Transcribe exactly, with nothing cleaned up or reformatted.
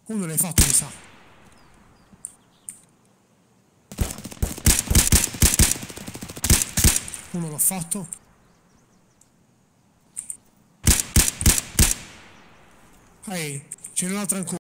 Uno l'hai fatto, mi sa. Uno l'ho fatto. Ehi, c'è un altro ancora.